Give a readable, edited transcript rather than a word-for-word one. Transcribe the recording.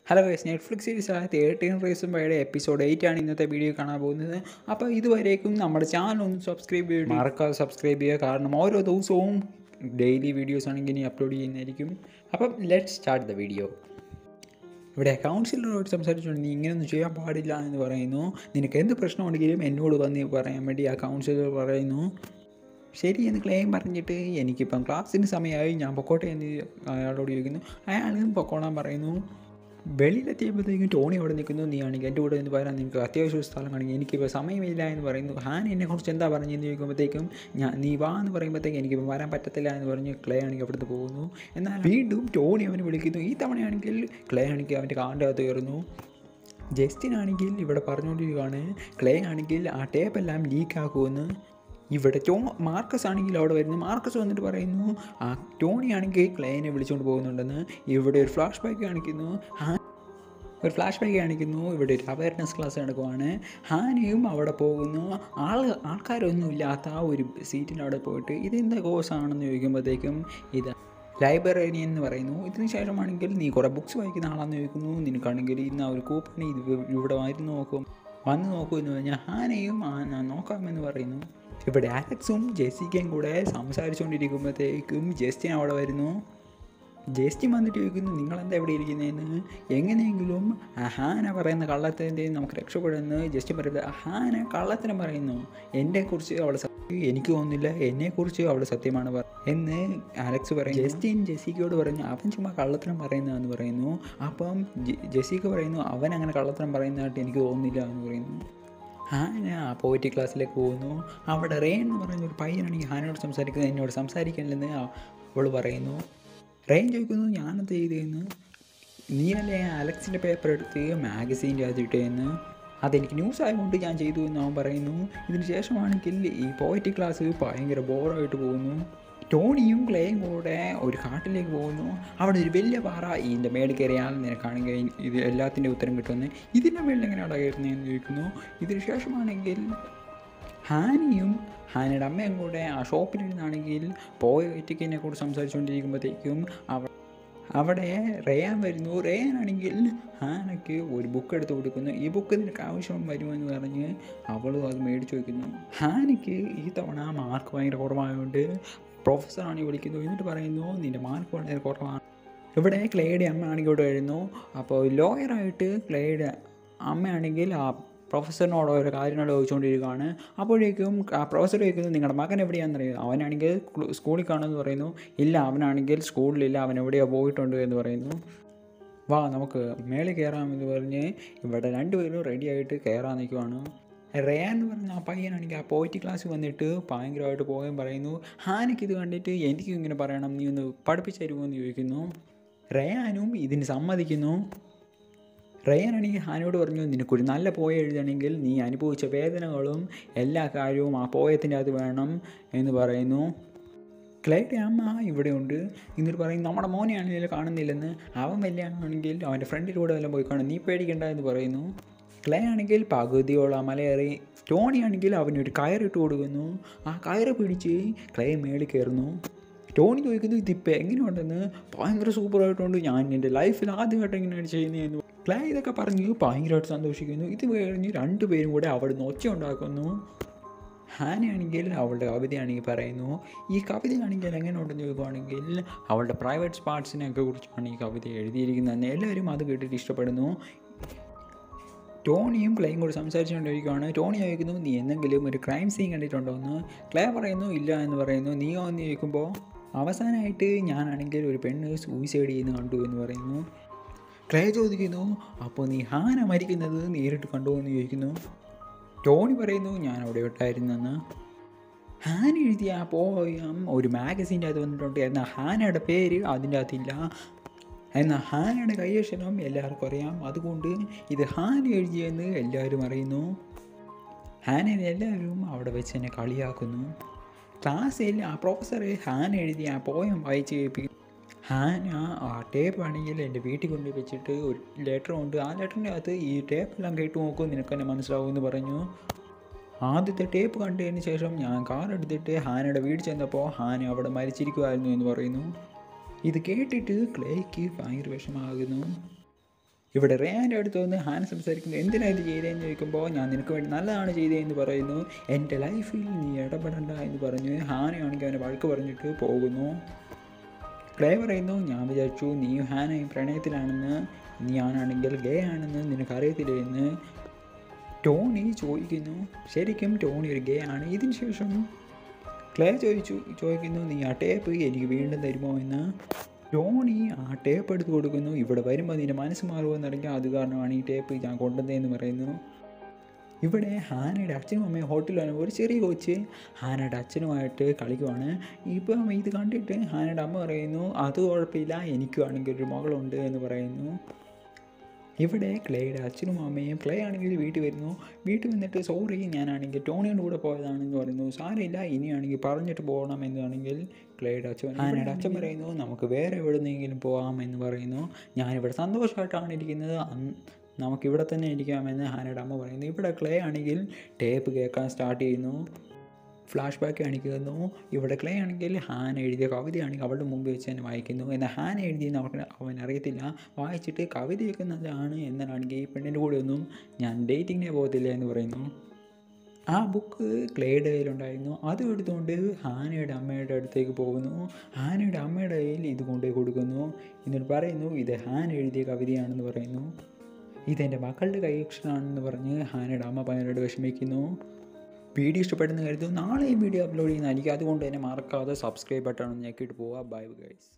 Hello guys, Netflix സീരീസായ 13 reason വൈയുടെ episode 8 ആണ് ഇന്നത്തെ വീഡിയോ കാണാൻ പോകുന്നത്. അപ്പോൾ ഇതുവരേക്കും നമ്മുടെ ചാനൽ ഒന്ന് സബ്സ്ക്രൈബ് ചെയ്ത് മറക്കാതെ സബ്സ്ക്രൈബ് ചെയ്യുക. കാരണം ഓരോ ദിവസവും ഡെയിലി വീഡിയോസ് ആണെങ്കിൽ ഇനി അപ്ലോഡ് ചെയ്യുന്നതായിരിക്കും. അപ്പം ലെറ്റ്സ് സ്റ്റാർട്ട് ദ വീഡിയോ. ഇവിടെ കൗൺസിലറോട് സംസാരിച്ചുകൊണ്ട് നീ ഇങ്ങനെയൊന്നും ചെയ്യാൻ പാടില്ല എന്ന് പറയുന്നു. നിനക്ക് എന്ത് പ്രശ്നമുണ്ടെങ്കിലും എന്നോട് വന്ന് പറയാൻ വേണ്ടി ആ കൗൺസിലർ പറയുന്നു. ശരി എന്ന് ക്ലെയിം പറഞ്ഞിട്ട് എനിക്കിപ്പം ക്ലാസ്സിന് സമയമായി, ഞാൻ പൊക്കോട്ടെ എന്ന് അയാളോട് ചോദിക്കുന്നു. അയാളും പൊക്കോളാൻ പറയുന്നു. വെളിയിലെത്തിയപ്പോഴത്തേക്കും ടോണി അവിടെ നിൽക്കുന്നു. നീ ആണെങ്കിൽ എൻ്റെ കൂടെ എന്ന് പറയാൻ നിനക്ക് അത്യാവശ്യം സ്ഥലം കാണിക്കും, എനിക്കിപ്പോൾ സമയമില്ല എന്ന് പറയുന്നു. ഹാൻ എന്നെക്കുറിച്ച് എന്താ പറഞ്ഞതെന്ന് ചോദിക്കുമ്പോഴത്തേക്കും നീ വാ എന്ന് പറയുമ്പോഴത്തേക്കും എനിക്കിപ്പോൾ വരാൻ പറ്റത്തില്ല എന്ന് പറഞ്ഞ് ക്ലേ ആണെങ്കിൽ അവിടുന്ന് പോകുന്നു. എന്നാൽ വീണ്ടും ടോണി അവനെ വിളിക്കുന്നു. ഈ തവണയാണെങ്കിൽ ക്ലേ ആണെങ്കിൽ അവൻ്റെ കാറിൻ്റെ അകത്ത് കയറുന്നു. ജസ്റ്റിൻ ആണെങ്കിൽ ഇവിടെ പറഞ്ഞുകൊണ്ടിരിക്കുകയാണ് ക്ലേ ആണെങ്കിൽ ആ ടേപ്പെല്ലാം ലീക്കാക്കുമെന്ന്. ഇവിടെ മാർക്കസ് ആണെങ്കിൽ അവിടെ വരുന്നു. മാർക്കസ് വന്നിട്ട് പറയുന്നു ആ ടോണി ആണെങ്കിൽ ക്ലേനെ വിളിച്ചുകൊണ്ട് പോകുന്നുണ്ടെന്ന്. ഇവിടെ ഒരു ഫ്ലാഷ് ബാക്ക് കാണിക്കുന്നു. ഇവിടെ ഒരു അവയർനെസ് ക്ലാസ് നടക്കുവാണ്. ഹാനയും അവിടെ പോകുന്നു. ആൾക്കാരൊന്നും ഇല്ലാത്ത ആ ഒരു സീറ്റിൻ്റെ അവിടെ പോയിട്ട് ഇതെന്താ കോഴ്സാണെന്ന് ചോദിക്കുമ്പോഴത്തേക്കും ഇത് ലൈബ്രറിയൻ എന്ന് പറയുന്നു. ഇതിന് ശേഷമാണെങ്കിൽ നീ കുറേ ബുക്സ് വായിക്കുന്ന ആളാണെന്ന് ചോദിക്കുന്നു. നിനക്കാണെങ്കിൽ ഇന്ന് ആ ഒരു കൂപ്പൺ ഇവിടെ വന്ന് നോക്കൂ എന്ന് പറഞ്ഞാൽ ഹാനയും നോക്കാമെന്ന് പറയുന്നു. ഇവിടെ അലക്സും ജെസ്സിക്കയും കൂടെ സംസാരിച്ചുകൊണ്ടിരിക്കുമ്പോഴത്തേക്കും ജസ്റ്റിൻ അവിടെ വരുന്നു. ജസ്റ്റിൻ വന്നിട്ട് ചോദിക്കുന്നു നിങ്ങളെന്താ എവിടെ ഇരിക്കുന്നതെന്ന്. എങ്ങനെയെങ്കിലും ഹാന പറയുന്ന കള്ളത്തിൻ്റെ നമുക്ക് രക്ഷപ്പെടുമെന്ന് ജസ്റ്റിൻ പറയുന്നത്. ഹാന കള്ളത്തിനെ പറയുന്നു. എന്നെക്കുറിച്ച് അവൾ എനിക്ക് തോന്നുന്നില്ല, എന്നെക്കുറിച്ച് അവൾ സത്യമാണ് എന്ന് അലക്സ് പറയും. ജസ്റ്റിൻ ജെസ്സിക്കയോട് പറഞ്ഞു അവൻ ചുമ്മാ കള്ളത്തരം പറയുന്നതെന്ന് പറയുന്നു. അപ്പം ജെസ്സിക്ക പറയുന്നു അവൻ അങ്ങനെ കള്ളത്തരം പറയുന്നതായിട്ട് എനിക്ക് തോന്നുന്നില്ല എന്ന് പറയുന്നു. ഹാന പോയിറ്റി ക്ലാസ്സിലേക്ക് പോകുന്നു. അവിടെ റെയിൻ എന്ന് പറയുന്ന ഒരു പയ്യനാണെങ്കിൽ ഹാനയോട് സംസാരിക്കുന്നത്. എന്നോട് സംസാരിക്കണില്ലെന്ന് അവൾ പറയുന്നു. റെയിൻ ചോദിക്കുന്നു ഞാനത് ചെയ്തതെന്ന്. നീയല്ലേ അലക്സിൻ്റെ പേപ്പർ എടുത്ത് മാഗസീൻ്റെ അതിട്ടേന്ന്. അതെനിക്ക് ന്യൂസ് ആയതുകൊണ്ട് ഞാൻ ചെയ്തു എന്ന് അവൻ പറയുന്നു. ഇതിന് ശേഷമാണെങ്കിൽ ഈ പോയിറ്റി ക്ലാസ് ഭയങ്കര ബോറായിട്ട് പോകുന്നു. ടോണിയും ക്ലേയും കൂടെ ഒരു കാട്ടിലേക്ക് പോകുന്നു. അവിടെ ഒരു വലിയ പാറ, ഇതിൻ്റെ മേളിൽ കയറിയാൽ നിനക്കാണെങ്കിൽ ഇത് എല്ലാത്തിൻ്റെ ഉത്തരം കിട്ടുമെന്ന്. ഇതിൻ്റെ മേളിൽ എങ്ങനെയാണ് കയറുന്നതെന്ന് ചോദിക്കുന്നു. ഇതിന് ശേഷമാണെങ്കിൽ ഹാനിയും ഹാനയുടെ അമ്മയും കൂടെ ആ ഷോപ്പിലിരുന്നാണെങ്കിൽ പോയറ്റിക്കിനെ കൂടെ സംസാരിച്ചുകൊണ്ടിരിക്കുമ്പോഴത്തേക്കും അവിടെ റേയാൻ വരുന്നു. റേയാനാണെങ്കിൽ ഹാനയ്ക്ക് ഒരു ബുക്ക് എടുത്ത് കൊടുക്കുന്നു. ഈ ബുക്ക് നിനക്ക് ആവശ്യം വരുമെന്ന് പറഞ്ഞ് അവളും അത് മേടിച്ച് വയ്ക്കുന്നു. ഹാനയ്ക്ക് ഈ തവണ മാർക്ക് ഭയങ്കര കുറവായതുകൊണ്ട് പ്രൊഫസറാണ് വിളിക്കുന്നു. എന്നിട്ട് പറയുന്നു നിൻ്റെ മാർക്ക് വളരെ കുറവാണ്. ഇവിടെ ക്ലേയുടെ അമ്മ ആണെങ്കിൽ ഇവിടെ വരുന്നു. അപ്പോൾ ലോയറായിട്ട് ക്ലേയുടെ അമ്മയാണെങ്കിൽ ആ പ്രൊഫസറിനോട് ഓരോ കാര്യങ്ങൾ ചോദിച്ചുകൊണ്ടിരിക്കുകയാണ്. അപ്പോഴേക്കും ആ പ്രൊഫസർ ചോദിക്കുന്നു നിങ്ങളുടെ മകൻ എവിടെയാണെന്നറിയുമോ. അവനാണെങ്കിൽ സ്കൂളിൽ കാണുമെന്ന് പറയുന്നു. ഇല്ല, അവനാണെങ്കിൽ സ്കൂളിലില്ല, അവൻ എവിടെയോ പോയിട്ടുണ്ട് എന്ന് പറയുന്നു. വാ നമുക്ക് മേളിൽ കയറാമെന്ന് പറഞ്ഞ് ഇവിടെ രണ്ടുപേരും റെഡിയായിട്ട് കയറാൻ നിൽക്കുവാണ്. റേയാൻ എന്ന് പറഞ്ഞ ആ പയ്യനാണെങ്കിൽ ആ പോയിറ്റി ക്ലാസ് വന്നിട്ട് ഭയങ്കരമായിട്ട് പോകാൻ പറയുന്നു. ഹാനയ്ക്ക് ഇത് കണ്ടിട്ട് എനിക്കും ഇങ്ങനെ പറയണം, നീ ഒന്ന് പഠിപ്പിച്ചു തരുമോ എന്ന് ചോദിക്കുന്നു. റേയാനും ഇതിന് സമ്മതിക്കുന്നു. റേയാനാണെങ്കിൽ ഹാനോട് പറഞ്ഞു നിനക്കൊരു നല്ല പോയ എഴുതണമെങ്കിൽ നീ അനുഭവിച്ച വേദനകളും എല്ലാ കാര്യവും ആ പോയത്തിൻ്റെ അത് വേണം എന്ന് പറയുന്നു. ക്ലേയുടെ അമ്മ ഇവിടെയുണ്ട്. എന്നിട്ട് പറയും നമ്മുടെ മോനെയാണെങ്കിൽ കാണുന്നില്ലെന്ന്. അവൻ വലിയാണെങ്കിൽ അവൻ്റെ ഫ്രണ്ടിൻ്റെ കൂടെ വല്ലതും പോയി കാണും, നീ പേടിക്കണ്ട എന്ന് പറയുന്നു. ക്ലേ ആണെങ്കിൽ പകുതിയോളം മലയേറി. ടോണി ആണെങ്കിൽ അവനൊരു കയറിട്ട് കൊടുക്കുന്നു. ആ കയറ് പിടിച്ച് ക്ലേ മേളിൽ കയറുന്നു. ടോണി ചോദിക്കുന്നു ഇതിപ്പോൾ എങ്ങനെയുണ്ടെന്ന്. ഭയങ്കര സൂപ്പറായിട്ടുണ്ട്, ഞാൻ എൻ്റെ ലൈഫിൽ ആദ്യമായിട്ട് എങ്ങനെയാണ് ചെയ്യുന്നതെന്ന്. ക്ലേ ഇതൊക്കെ പറഞ്ഞ് ഭയങ്കരമായിട്ട് സന്തോഷിക്കുന്നു. ഇത് കഴിഞ്ഞ് രണ്ടുപേരും കൂടെ അവിടുന്ന് ഒച്ച ഉണ്ടാക്കുന്നു. ഹാനയാണെങ്കിൽ അവളുടെ കവിതയാണെങ്കിൽ പറയുന്നു. ഈ കവിതയാണെങ്കിൽ എങ്ങനെ ഉണ്ടെന്ന് ചോദിക്കുകയാണെങ്കിൽ അവളുടെ പ്രൈവറ്റ് പാർട്സിനെയൊക്കെ കുറിച്ചാണ് ഈ കവിത എഴുതിയിരിക്കുന്നതെന്ന്. എല്ലാവരും അത് കേട്ടിട്ട് ഇഷ്ടപ്പെടുന്നു. ടോണിയും ക്ലേയും കൂടി സംസാരിച്ചുകൊണ്ടിരിക്കുകയാണ്. ടോണി ചോദിക്കുന്നു നീ എന്തെങ്കിലും ഒരു ക്രൈം സീൻ കണ്ടിട്ടുണ്ടോ എന്ന്. ക്ലേ പറയുന്നു ഇല്ല എന്ന് പറയുന്നു. നീയോ എന്ന് ചോദിക്കുമ്പോൾ അവസാനമായിട്ട് ഞാനാണെങ്കിൽ ഒരു പെണ്ണ് സൂയിസൈഡ് ചെയ്യുന്ന കണ്ടു എന്ന് പറയുന്നു. ക്ലേ ചോദിക്കുന്നു അപ്പോൾ നീ ഹാന മരിക്കുന്നത് നേരിട്ട് കണ്ടു എന്ന് ചോദിക്കുന്നു. ടോണി പറയുന്നു ഞാൻ അവിടെ ഉണ്ടായിരുന്നെന്ന്. ഹാന എഴുതിയ ആ പോയം ഒരു മാഗസീൻ്റെ അത് വന്നിട്ടുണ്ട്. എന്നാൽ ഹാനയുടെ പേര് അതിൻ്റെ അകത്തില്ല. എന്നാൽ ഹാനയുടെ കൈയക്ഷരം എല്ലാവർക്കും അറിയാം. അതുകൊണ്ട് ഇത് ഹാന എഴുതിയെന്ന് എല്ലാവരും അറിയുന്നു. ഹാനയെ എല്ലാവരും അവിടെ വെച്ച് തന്നെ കളിയാക്കുന്നു. ക്ലാസ്സിൽ ആ പ്രൊഫസർ ഹാന എഴുതിയ ആ പോയം വായിച്ച് കേൾപ്പിക്കും. ഹാന ആ ടേപ്പ് ആണെങ്കിൽ എൻ്റെ വീട്ടിൽ കൊണ്ട് വെച്ചിട്ട് ഒരു ലെറ്റർ ഉണ്ട്. ആ ലെറ്ററിൻ്റെ അകത്ത് ഈ ടേപ്പെല്ലാം കേട്ട് നോക്കും, നിനക്ക് തന്നെ മനസ്സിലാവുമെന്ന് പറഞ്ഞു. ആദ്യത്തെ ടേപ്പ് കണ്ടതിന് ശേഷം ഞാൻ കാർ എടുത്തിട്ട് ഹാനയുടെ വീട് ചെന്നപ്പോൾ ഹാന അവിടെ മരിച്ചിരിക്കുമായിരുന്നു എന്ന് പറയുന്നു. ഇത് കേട്ടിട്ട് ക്ലേക്ക് ഭയങ്കര വിഷമാകുന്നു. ഇവിടെ റേയാൻ്റെ അടുത്ത് വന്ന് ഹാന സംസാരിക്കുന്നു. എന്തിനാണ് ഇത് ചെയ്തതെന്ന് ചോദിക്കുമ്പോൾ ഞാൻ നിനക്ക് വേണ്ടി നല്ലതാണ് ചെയ്തതെന്ന് പറയുന്നു. എൻ്റെ ലൈഫിൽ നീ ഇടപെടണ്ട എന്ന് പറഞ്ഞ് ഹാനയാണെങ്കിൽ അവനെ വഴക്ക് പറഞ്ഞിട്ട് പോകുന്നു. ക്ലേ പറയുന്നു, ഞാൻ വിചാരിച്ചു നീ ഹാനയും പ്രണയത്തിലാണെന്ന്, ഞാനാണെങ്കിൽ ഗേ ആണെന്ന് നിനക്കറിയത്തില്ല എന്ന്. ടോണി ചോദിക്കുന്നു, ശരിക്കും ടോണി ഒരു ഗേ ആണ്. ഇതിന് ശേഷം ക്ലേ ചോദിക്കുന്നു, നീ ആ ടേപ്പ് എനിക്ക് വീണ്ടും തരുമോ എന്ന്. ടോണി ആ ടേപ്പ് എടുത്ത് കൊടുക്കുന്നു. ഇവിടെ വരുമ്പോൾ നിൻ്റെ മനസ്സ് മാറുമെന്നറിയാം, അത് കാരണമാണ് ഈ ടേപ്പ് ഞാൻ കൊണ്ടുവന്നതെന്ന് പറയുന്നു. ഇവിടെ ഹാനയുടെ അച്ഛനും അമ്മയും ഹോട്ടലിലാണ്. ഒരു ചെറിയ കൊച്ച് ഹാനയുടെ അച്ഛനുമായിട്ട് കളിക്കുവാണ്. ഇപ്പം ഇത് കണ്ടിട്ട് ഹാനയുടെ അമ്മ പറയുന്നു, അത് കുഴപ്പമില്ല, എനിക്കുവാണെങ്കിൽ ഒരു മകളുണ്ട് എന്ന് പറയുന്നു. ഇവിടെ ക്ലേയുടെ അച്ഛനും അമ്മയും, ക്ലേ ആണെങ്കിൽ വീട്ടിൽ വരുന്നു. വീട്ടിൽ വന്നിട്ട് സോറി, ഞാനാണെങ്കിൽ ടോണിയുടെ കൂടെ പോയതാണെന്ന് പറയുന്നു. സാരമില്ല, ഇനിയാണെങ്കിൽ പറഞ്ഞിട്ട് പോകണം എന്നാണെങ്കിൽ ക്ലേയുടെ ഹാനയുടെ അച്ഛൻ പറയുന്നു, നമുക്ക് വേറെ എവിടെന്നെങ്കിലും പോകാം എന്ന് പറയുന്നു. ഞാനിവിടെ സന്തോഷമായിട്ടാണ് ഇരിക്കുന്നത്, നമുക്കിവിടെ തന്നെ ഇരിക്കാമെന്ന് ഹാനയുടെ അമ്മ പറയുന്നു. ഇവിടെ ക്ലേ ആണെങ്കിൽ ടേപ്പ് കേൾക്കാൻ സ്റ്റാർട്ട് ചെയ്യുന്നു. ഫ്ലാഷ് ബാക്ക് കാണിക്കുന്നു. ഇവിടെ ക്ലേ ആണെങ്കിൽ ഹാന എഴുതിയ കവിതയാണെങ്കിൽ അവളുടെ മുമ്പ് വെച്ച് തന്നെ വായിക്കുന്നു. എന്നാൽ ഹാന എഴുതിയെന്ന് അവൻ അറിയത്തില്ല. വായിച്ചിട്ട് കവിത വെക്കുന്നതാണ് എന്നാണെങ്കിൽ ഈ പെണ്ണിൻ്റെ കൂടെ ഒന്നും ഞാൻ ഡേറ്റിങ്ങിനെ പോകത്തില്ല എന്ന് പറയുന്നു. ആ ബുക്ക് ക്ലേയുടെ കയ്യിലുണ്ടായിരുന്നു. അതും എടുത്തുകൊണ്ട് ഹാനയുടെ അമ്മയുടെ അടുത്തേക്ക് പോകുന്നു. ഹാനയുടെ അമ്മയുടെ കയ്യിൽ ഇത് കൊണ്ടുപോയി കൊടുക്കുന്നു. എന്നിട്ട് പറയുന്നു, ഇത് ഹാന എഴുതിയ കവിതയാണെന്ന് പറയുന്നു. ഇതെൻ്റെ മക്കളുടെ കൈയക്ഷരമാണെന്ന് പറഞ്ഞ് ഹാനയുടെ അമ്മ ഭയങ്കരമായിട്ട് വിഷമിക്കുന്നു. വീഡിയോ ഇഷ്ടപ്പെടുന്ന കരുതുന്നു. നാളെ ഈ വീഡിയോ അപ്ലോഡ് ചെയ്യുന്നതായിരിക്കും. അതുകൊണ്ട് തന്നെ മറക്കാതെ സബ്സ്ക്രൈബ് ബട്ടൺ ഞെക്കിയിട്ട് പോവുക. Bye guys.